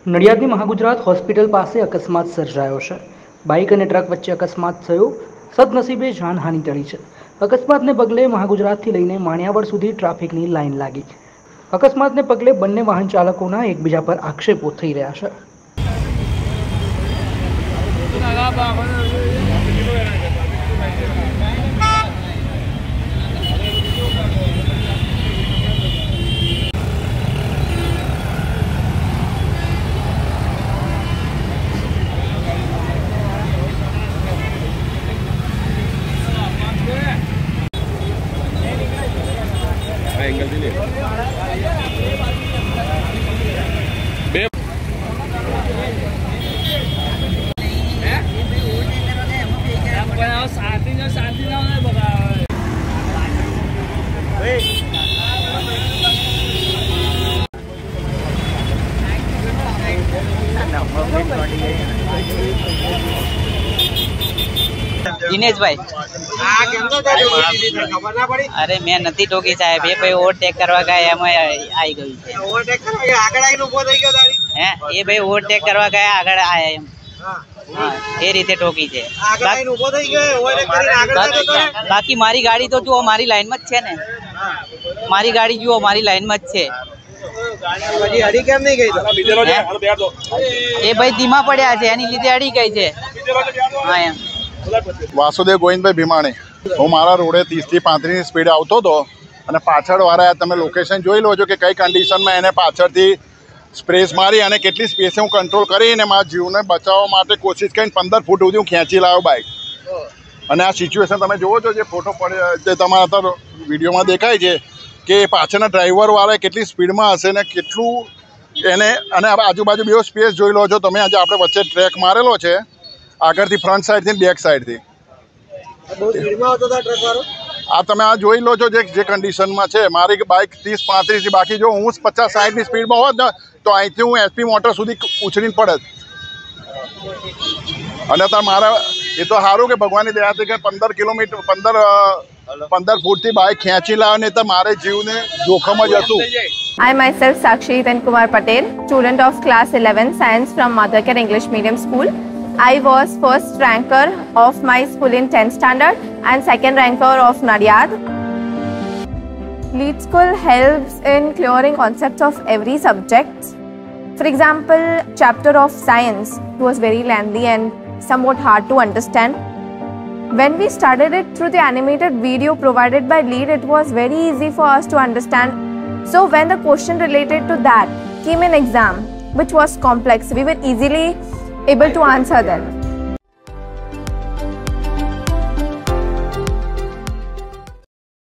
નડિયાદની Mahagujarat hospital પાસે અકસ્માત સર્જાયો છે। બાઇક અને ટ્રક વચ્ચે અકસ્માત થયો। સદનસીબે જાનહાનિ ટળી છે। અકસ્માતને પગલે મહાગુજરાતથી લઈને માણિયાવડ સુધી ટ્રાફિકની લાઇન લાગી। અકસ્માતને પગલે બંને વાહન ચાલકોના એકબીજા પર આક્ષેપો થઈ રહ્યા છે। एंगल भी नहीं दिनेश भाई अरे मैं नथी टोकी साहेब ये भाई ओवरटेक करवा गया एम आई गई है। ओवरटेक करवा गया આગળ આઈને ઊભો થઈ ગયો ગાડી હે એ ભાઈ ઓવરટેક કરવા ગયા આગળ આયા એમ હા એ રીતે ટોકી છે આગળ આઈને ઊભો થઈ ગયો ઓવરટેક કરીને આગળ જતો બાકી મારી ગાડી તો જુઓ મારી લાઈન માં જ છે ને મારી ગાડી જુઓ મારી લાઈન માં જ છે ગાડી અડી કેમ નહીં ગઈ તો એ ભાઈ ધીમા પડ્યા છે એની લીધે અડી ગઈ છે હા એમ વાસુદેવ ગોવિંદભાઈ ભીમાણી હું મારા રોડે 30 થી 35 સ્પીડ આવતો હતો અને પાછળવાળા તમે લોકેશન જોઈ લો છો કે કઈ કન્ડિશનમાં એને પાછળથી સ્પ્રેસ મારી અને કેટલી સ્પેસે હું કંટ્રોલ કરીને મારા જીવને બચાવવા માટે કોશિશ કરીને 15 ફૂટ સુધી હું ખેંચી લાવ્યો બાઇક અને આ સિચ્યુએશન તમે જુઓ છો જે ફોટો પડે જે તમારા અત્યારે વિડીયોમાં દેખાય છે કે પાછળના ડ્રાઈવરવાળા કેટલી સ્પીડમાં હશે ને કેટલું એને અને આજુબાજુ બે સ્પેસ જોઈ લો છો તમે આજે આપણે વચ્ચે ટ્રેક મારેલો છે આગળથી ફ્રન્ટ સાઈડથી બેક સાઈડથી બહુ સ્પીડમાં આવતો હતો ટ્રકવાળો આ તમે આ જોઈ લો છો જે કન્ડિશનમાં છે મારી બાઇક 30-35 થી બાકી જો હું 50-60ની સ્પીડમાં હોત ને તો અહીંથી હું એસપી મોટર સુધી ઉછળીને પડત અને તો મારા એ તો સારું કે ભગવાનની દયાથી કે 15 કિલોમીટર 15 ફૂટથી બાઇક ખેંચી લાવે ને તો મારે જીવને જોખમ જ હતું। I myself Sakshi Kumar Patel, student of class 11 science from Mother Care English Medium School. I was first ranker of my school in 10th standard and second ranker of Nadiad. Lead School helps in clearing concepts of every subject. For example, chapter of science was very lengthy and somewhat hard to understand. When we studied it through the animated video provided by Lead, it was very easy for us to understand. So when the question related to that came in exam, which was complex, we were easily able to answer them.